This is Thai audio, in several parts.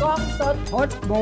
ล้องสดพดมู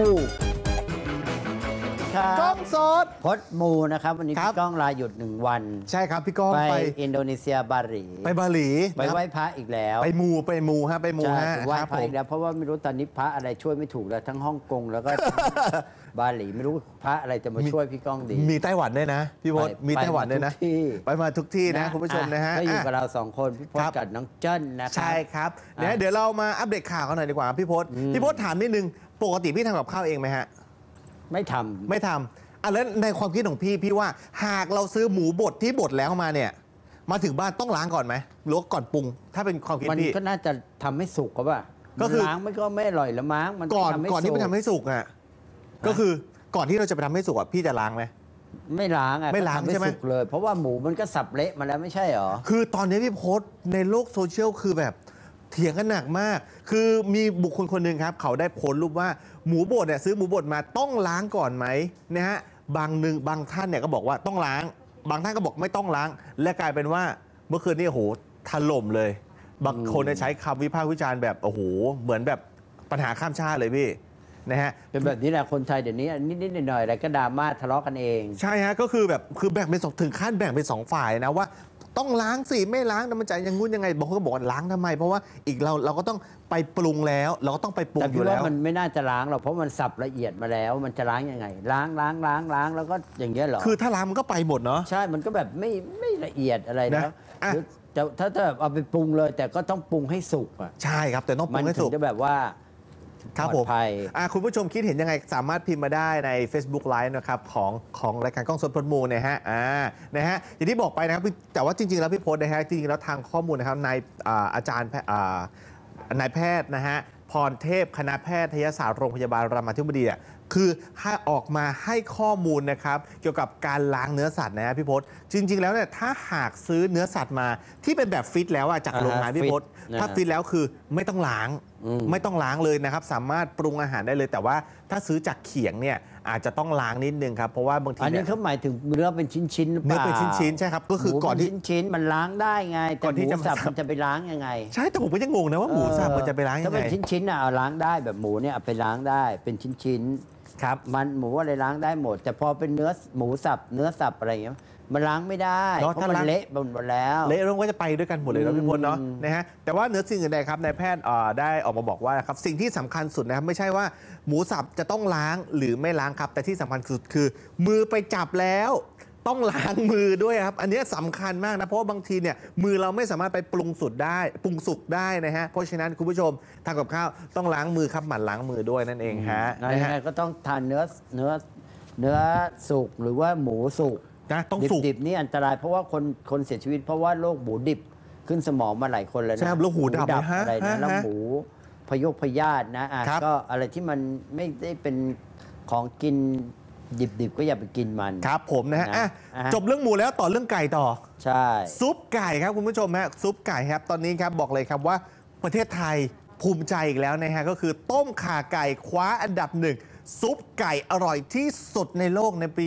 กล้องสดพดมูนะครับวันนี้พี่ก้องลาหยุด1 วันใช่ครับพี่ก้องไปอินโดนีเซียบาหลีไปบาหลีไปไหว้พระอีกแล้วไปมูฮะไปมูฮะไหว้พระอีกแล้วเพราะว่าไม่รู้ตอนนี้พระอะไรช่วยไม่ถูกแล้วทั้งฮ่องกงแล้วก็บาหลีไม่รู้พระอะไรจะมาช่วยพี่ก้องดีมีไต้หวันด้วยนะพี่พศมีไต้หวันด้วยนะไปมาทุกที่นะคุณผู้ชมนะฮะก็อยู่กับเรา2 คนพี่พศกับน้องเจิ้นนะครับใช่ครับเดี๋ยวเรามาอัปเดตข่าวกันหน่อยดีกว่าพี่พศถามนิดนึงปกติพี่ทำกับข้าวเองไหมฮะไม่ทำแล้วในความคิดของพี่ว่าหากเราซื้อหมูบดที่บดแล้วมาเนี่ยมาถึงบ้านต้องล้างก่อนไหมหรือก่อนปรุงถ้าเป็นความคิดพี่มันก็น่าจะทำให้สุกก็ป่ะก็คือล้างก็ไม่อร่อยละมั้งมันก่อนที่ไปทำให้สุกอ่ะก็คือก่อนที่เราจะไปทำให้สุกอ่ะพี่จะล้างไหมไม่ล้างอ่ะไม่ล้างใช่ไหมสุกเลยเพราะว่าหมูมันก็สับเละมาแล้วไม่ใช่หรอคือตอนนี้พี่โพสต์ในโลกโซเชียลคือแบบเถียงกันหนักมากคือมีบุคคลคนหนึ่งครับเขาได้โพสต์รูปว่าหมูบดเนี่ยซื้อหมูบดมาต้องล้างก่อนไหมนะฮะบางท่านเนี่ยก็บอกว่าต้องล้างบางท่านก็บอกไม่ต้องล้างและกลายเป็นว่าเมื่อคืนนี้โอ้โหถล่มเลยบางคนใช้คำวิพากษ์วิจารณ์แบบโอ้โหเหมือนแบบปัญหาข้ามชาติเลยพี่นะฮะเป็นแบบนี้แหละคนไทยเดี๋ยวนี้นิดหน่อยอะไรก็ดราม่าทะเลาะกันเองใช่ฮะก็คือแบบแบ่งเป็นถึงขั้นแบ่งเป็น2 ฝ่ายนะว่าต้องล้างสิไม่ล้างมันจะยังงุ้นยังไงบางคนก็บอกว่าล้างทำไมเพราะว่าอีกเราก็ต้องไปปรุงแล้วเราก็ต้องไปปรุงอยู่แล้วแต่มันไม่น่าจะล้างหรอกเพราะมันสับละเอียดมาแล้วมันจะล้างยังไงล้างแล้วก็อย่างเงี้ยหรอคือถ้าล้างมันก็ไปหมดเนาะใช่มันก็แบบไม่ละเอียดอะไรนะถ้าแบบเอาไปปรุงเลยแต่ก็ต้องปรุงให้สุกอ่ะใช่ครับแต่ต้องปรุงให้สุกจะแบบว่าครับผมคุณผู้ชมคิดเห็นยังไงสามารถพิมพ์มาได้ใน Facebook Live นะครับของรายการกล้องสดพดมูนะฮะอย่างที่บอกไปนะครับแต่ว่าจริงๆแล้วพี่พศนะฮะจริงๆแล้วทางข้อมูลนะครับนายอาจารย์นายแพทย์นะฮะพรเทพคณะแพทยศาสตร์โรงพยาบาลรามาธิบดีคือให้ออกมาให้ข้อมูลนะครับเกี่ยวกับการล้างเนื้อสัตว์นะฮะพี่พศจริงๆแล้วเนี่ยถ้าหากซื้อเนื้อสัตว์มาที่เป็นแบบฟิตแล้วจากโรงงานพี่พศถ้าฟิตแล้วคือไม่ต้องล้างเลยนะครับสามารถปรุงอาหารได้เลยแต่ว่าถ้าซื้อจากเขียงเนี่ยอาจจะต้องล้างนิดนึงครับเพราะว่าบางทีอันนี้เขาหมายถึงเนื้อเป็นชิ้นๆหรือเปล่าเนื้อเป็นชิ้นๆใช่ครับก็คือก่อนที่ชิ้นๆมันล้างได้ไงแต่หมูสับมันจะไปล้างยังไงใช่แต่ผมก็ยังงงนะว่าหมูสับมันจะไปล้างยังไงถ้าเป็นชิ้นๆเอาล้างได้แบบหมูเนี่ยเอาไปล้างได้เป็นชิ้นๆครับมันหมูอะไรล้างได้หมดแต่พอเป็นเนื้อหมูสับเนื้อสับอะไรอย่างเงี้ยมันล้างไม่ได้เพราะมันเละหมดแล้วเละมันก็จะไปด้วยกันหมดเลยนะพี่พลเนาะนะฮะแต่ว่าเนื้อสิ่งอื่นใดครับนายแพทย์ได้ออกมาบอกว่าครับสิ่งที่สำคัญสุดนะครับไม่ใช่ว่าหมูสับจะต้องล้างหรือไม่ล้างครับแต่ที่สำคัญสุดคือมือไปจับแล้วต้องล้างมือด้วยครับอันนี้สำคัญมากนะเพราะว่าบางทีเนี่ยมือเราไม่สามารถไปปรุงสุกได้นะฮะเพราะฉะนั้นคุณผู้ชมทำกับข้าวต้องล้างมือครับหมั่นล้างมือด้วยนั่นเองฮะนะฮะก็ต้องทานเนื้อสุกหรือว่าหมูสุกต้องสุกดิบนี่อันตรายเพราะว่าคนเสียชีวิตเพราะว่าโรคหมูดิบขึ้นสมองมาหลายคนเลยนะใช่โรคหูดับอะไรนะแล้วหมูพยาธินะก็อะไรที่มันไม่ได้เป็นของกินดิบก็อย่าไปกินมันครับผมนะฮะจบเรื่องหมูแล้วต่อเรื่องไก่ต่อใช่ซุปไก่ครับคุณผู้ชมฮะซุปไก่ครับตอนนี้ครับบอกเลยครับว่าประเทศไทยภูมิใจอีกแล้วนะฮะก็คือต้มข่าไก่คว้าอันดับ1ซุปไก่อร่อยที่สุดในโลกในปี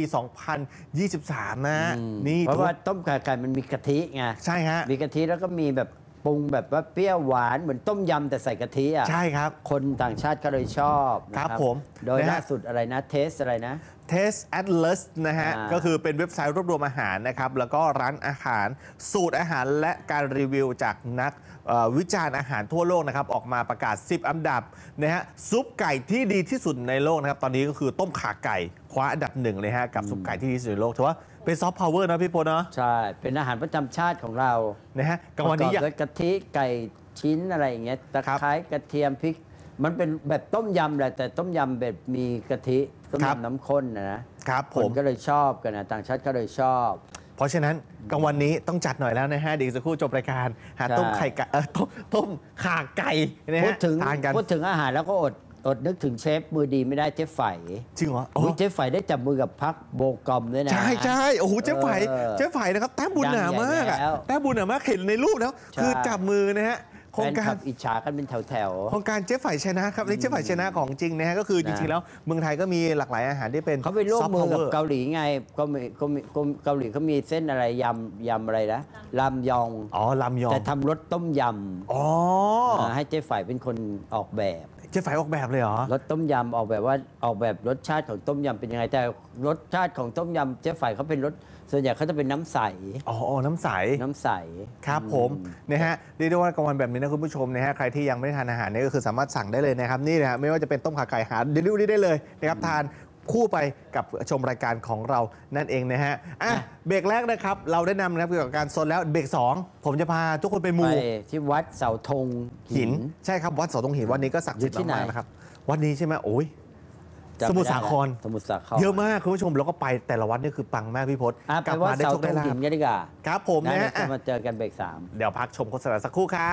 2023 นะนี่เพราะว่าต้มข่าไก่มันมีกะทิไงใช่ฮะมีกะทิแล้วก็มีแบบปรุงแบบว่าเปรี้ยวหวานเหมือนต้มยำแต่ใส่กะทิอ่ะใช่ครับคนต่างชาติก็เลยชอบครับผมโดยล่าสุดอะไรนะเทสอะไรนะ Taste Atlas นะฮะก็คือเป็นเว็บไซต์รวบรวมอาหารนะครับแล้วก็ร้านอาหารสูตรอาหารและการรีวิวจากนักวิจารณ์อาหารทั่วโลกนะครับออกมาประกาศ10 อันดับนะฮะซุปไก่ที่ดีที่สุดในโลกนะครับตอนนี้ก็คือต้มข่าไก่คว้าอันดับ1เลยฮะกับซุปไก่ที่ดีที่สุดในโลกถือว่าเป็นซอฟต์พาวเวอร์นะพี่พลเนาะใช่เป็นอาหารประจำชาติของเรานะฮะกับวันนี้ด้วยกะทิไก่ชิ้นอะไรอย่างเงี้ยตะไคร้กระเทียมพริกมันเป็นแบบต้มยำแหละแต่ต้มยำแบบมีกะทิต้มยำน้ำข้นนะครับผมก็เลยชอบกันนะต่างชาติก็เลยชอบเพราะฉะนั้นกลางวันนี้ต้องจัดหน่อยแล้วนะฮะเดี๋ยวสักครู่จบรายการหาต้มไข่ไก่ต้มข่าไก่นะฮะพูดถึงอาหารแล้วก็อดนึกถึงเชฟมือดีไม่ได้เจ๊ไฝจริงเหรอเจ๊ไฝได้จับมือกับพักโบกอมด้วยนะใช่โอ้โหเจ๊ไฝนะครับแต้มบุญหนามากแต้มบุญหนามากเห็นในรูปแล้วคือจับมือนะฮะโครงการอิจฉากันเป็นแถวโครงการเจ๊ไฝชนะครับนี่เจ๊ไฝชนะของจริงนะฮะก็คือจริงๆแล้วเมืองไทยก็มีหลากหลายอาหารที่เป็นเขาไปร่วมมือกับเกาหลีไงก็เกาหลีเขามีเส้นอะไรยำอะไรนะลำยองลำยองแต่ทำรสต้มยำให้เจ๊ไฝเป็นคนออกแบบเจ๊ไฝออกแบบเลยเหรอรสต้มยำออกแบบรสชาติของต้มยำเป็นยังไงแต่รสชาติของต้มยำเจ๊ไฝเขาเป็นรสส่วนใหญ่เขาจะเป็นน้ำใสอ๋อน้ำใสครับผมนะฮะเรียกได้ว่ากลางวันแบบนี้นะคุณผู้ชมนะฮะใครที่ยังไม่ได้ทานอาหารเนี่ยก็คือสามารถสั่งได้เลยนะครับนี่นะฮะไม่ว่าจะเป็นต้มข่าไก่หาเดลิเวอรี่ได้เลยนะครับทานคู่ไปกับชมรายการของเรานั่นเองนะฮะเบรกแรกนะครับเราได้นำนะครับเกี่ยวกับการโซนแล้วเบรก2ผมจะพาทุกคนไปมูที่วัดเสาธงหินใช่ครับวัดเสาธงหินวันนี้ก็ศักดิ์สิทธิ์มากๆนะครับวันนี้ใช่ไหมโอ้ยสมุทรสาครเยอะมากคุณผู้ชมแล้วก็ไปแต่ละวัดนี่คือปังมากพี่พศกลับมาได้โชคได้ลาภกันดีกว่าครับผมนะฮะมาเจอกันเบรก3 เดี๋ยวพักชมโฆษณาสักครู่ครับ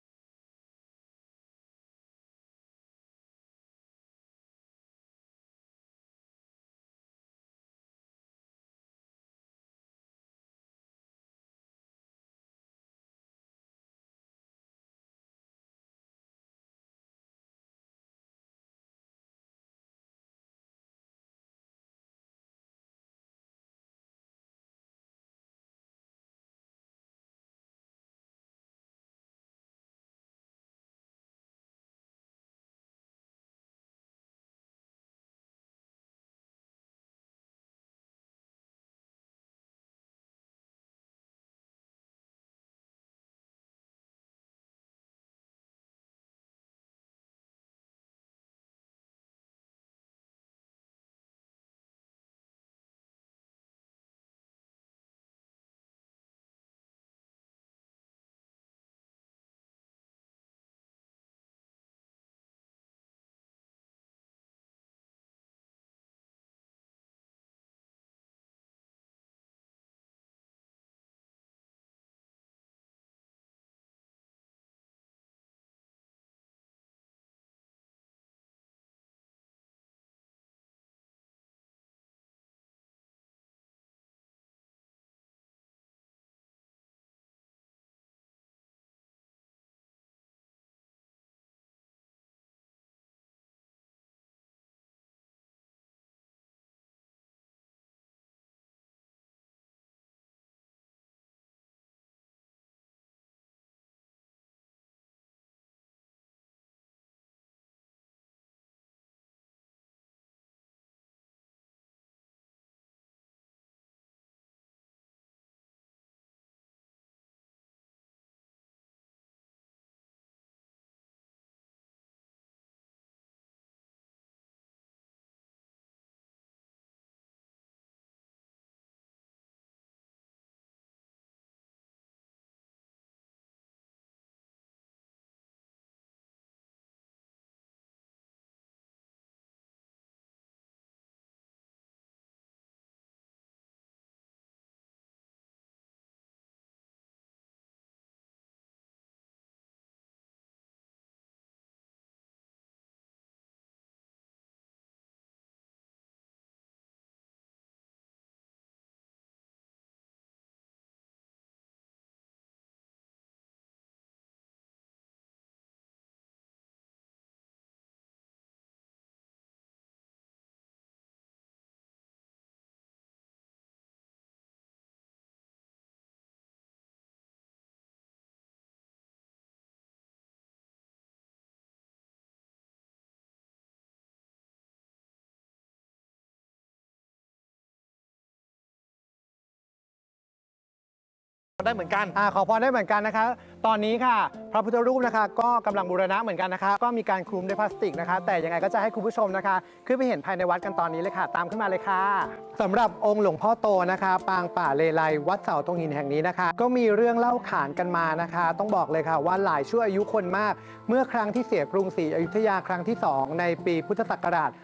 ได้เหมือนกันขอพรได้เหมือนกันนะคะตอนนี้ค่ะพระพุทธรูปนะคะก็กำลังบูรณะเหมือนกันนะคะก็มีการคลุมด้วยพลาสติกนะคะแต่ยังไงก็จะให้คุณผู้ชมนะคะขึ้นไปเห็นภายในวัดกันตอนนี้เลยค่ะตามขึ้นมาเลยค่ะสำหรับองค์หลวงพ่อโตนะคะปางป่าเลไลวัดเสาธงหินแห่งนี้นะคะก็มีเรื่องเล่าขานกันมานะคะต้องบอกเลยค่ะว่าหลายชั่วอายุคนมากเมื่อครั้งที่เสียกรุงศรีอยุธยาครั้งที่2ในปีพุทธศักราช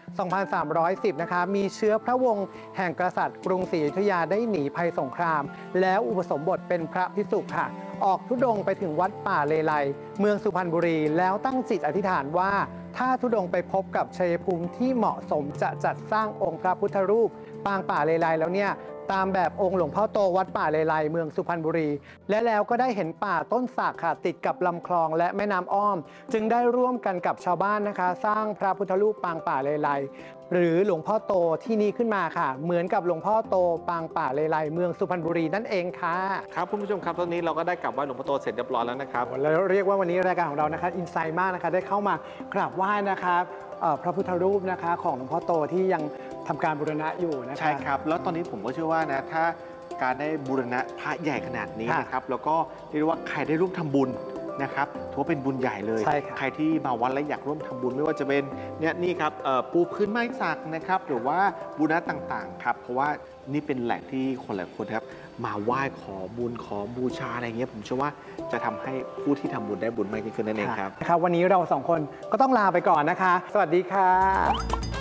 2310 นะคะมีเชื้อพระวงศ์แห่งกษัตริย์กรุงศรีอยุธยาได้หนีภัยสงครามแล้วอุปสมบทเป็นพระภิกษุค่ะออกธุดงค์ไปถึงวัดป่าเลไลเมืองสุพรรณบุรีแล้วตั้งจิตอธิษฐานว่าถ้าธุดงค์ไปพบกับชัยภูมิที่เหมาะสมจะจัดสร้างองค์พระพุทธรูปปางป่าเลไลแล้วเนี่ยตามแบบองค์หลวงพ่อโตวัดป่าเลไลเมืองสุพรรณบุรีและแล้วก็ได้เห็นป่าต้นสักค่ะติดกับลำคลองและแม่น้ำอ้อมจึงได้ร่วมกันกับชาวบ้านนะคะสร้างพระพุทธรูปปางป่าเลไลหรือหลวงพ่อโตที่นี่ขึ้นมาค่ะเหมือนกับหลวงพ่อโตปางป่าเลไลเมืองสุพรรณบุรีนั่นเองค่ะครับคุณผู้ชมครับตอนนี้เราก็ได้กลับไหว้หลวงพ่อโตเสร็จเรียบร้อยแล้วนะครับแล้วเรียกว่าวันนี้รายการของเรานะคะอินไซด์มากนะคะได้เข้ามากราบไหว้นะคะพระพุทธรูปนะคะของหลวงพ่อโตที่ยังทำการบูรณะอยู่นะคะใช่ครับแล้วตอนนี้ผมก็เชื่อว่านะถ้าการได้บูรณะพระใหญ่ขนาดนี้นะครับแล้วก็เรียกว่าใครได้ร่วมทำบุญนะครับถือว่าเป็นบุญใหญ่เลยใครที่มาวัดและอยากร่วมทำบุญไม่ว่าจะเป็นนี่ครับปูพื้นไม้สักนะครับหรือว่าบูรณะต่างๆครับเพราะว่านี่เป็นแหล่งที่คนหลายคนครับมาไหว้ขอบุญขอบูชาอะไรเงี้ยผมเชื่อว่าจะทำให้ผู้ที่ทำบุญได้บุญมากยิ่งขึ้นนั่นเองครับวันนี้เรา2 คนก็ต้องลาไปก่อนนะคะสวัสดีค่ะ